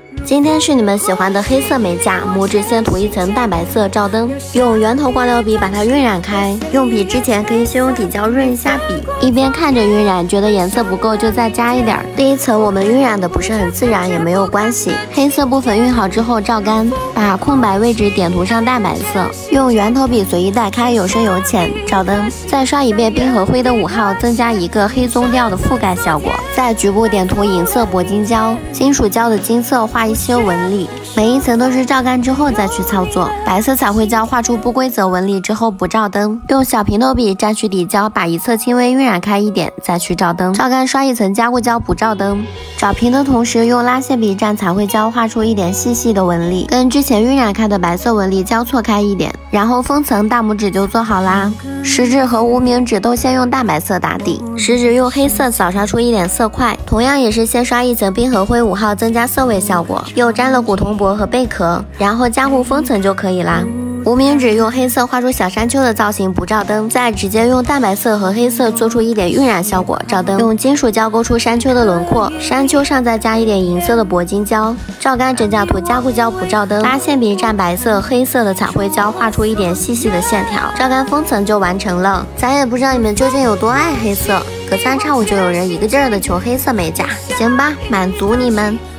今天是你们喜欢的黑色美甲，拇指先涂一层淡白色照灯，用圆头光疗笔把它晕染开。用笔之前可以先用底胶润一下笔，一边看着晕染，觉得颜色不够就再加一点。第一层我们晕染的不是很自然也没有关系，黑色部分晕好之后照干，把空白位置点涂上淡白色，用圆头笔随意带开，有深有浅，照灯。再刷一遍冰和灰的5号，增加一个黑棕调的覆盖效果。在局部点涂银色铂金胶，金属胶的金色画一些纹理，每一层都是照干之后再去操作。白色彩绘胶画出不规则纹理之后不照灯，用小平头笔蘸取底胶，把一侧轻微晕染开一点，再去照灯。照干刷一层加固胶不照灯。找平的同时用拉线笔蘸彩绘胶画出一点细细的纹理，跟之前晕染开的白色纹理交错开一点，然后封层大拇指就做好啦。食指和无名指都先用淡白色打底，食指用黑色扫刷出一点色块，同样也是先刷一层冰和灰5号增加色尾效果，又沾了古铜箔和贝壳，然后加固封层就可以啦。无名指用黑色画出小山丘的造型不照灯，再直接用淡白色和黑色做出一点晕染效果照灯，用金属胶勾出山丘的轮廓，山丘上再加一点银色的铂金胶，照干指甲涂加固胶不照灯，拉线笔蘸白色黑色的彩绘胶画出一点细细的线条，照干封层就完成了。咱也不知道你们究竟有多爱黑色，隔3差5就有人一个劲儿的求黑色美甲，行吧，满足你们。